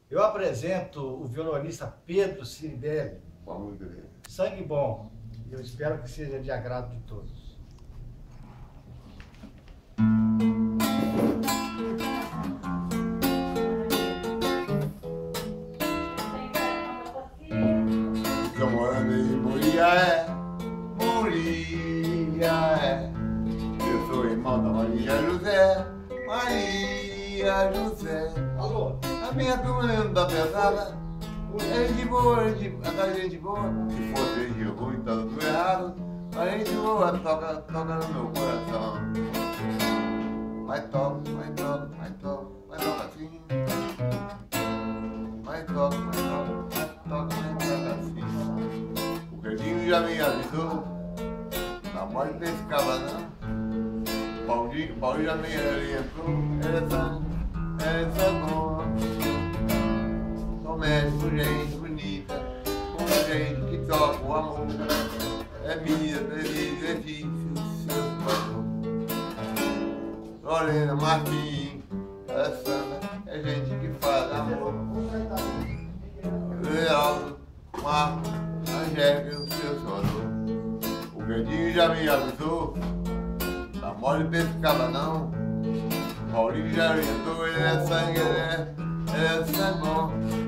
Eu apresento o violonista Pedro Cirindelli. Vamos ver. Sangue bom. E eu espero que seja de agrado de todos. Estou morando em Muriaé, Muriaé. Eu sou irmão da Maria José, Maria José. Alô? A minha turma não tá pesada. É gente boa, a gente boa. Se fosse gente ruim, tá tudo errado. A gente boa toca no meu coração. Vai toca assim. Vai toca assim. O Verdinho já me avisou. Na mole pescava não. Paulinho já me orientou. Essa boa. Começa com gente bonita, com gente que toca o amor. É minha, exercício, seu valor. Lorena Martins, a Sandra, é gente que faz amor. Lealdo, Marco, Angélica, o seu valor. O Verdinho já me avisou, na mole pescava não. Paulinho já orientou, ele é sangue bom.